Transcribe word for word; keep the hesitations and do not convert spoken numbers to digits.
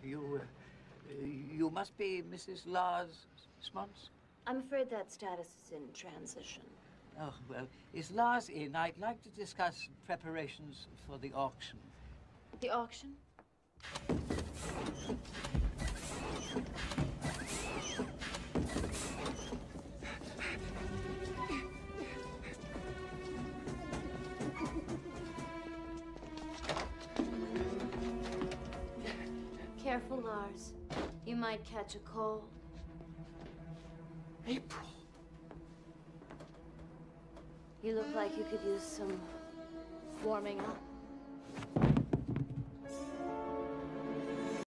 You, uh, you must be Missus Lars Spons? I'm afraid that status is in transition. Oh, well, is Lars in? I'd like to discuss preparations for the auction. The auction? Careful, Lars. You might catch a cold. April. You look like you could use some warming up.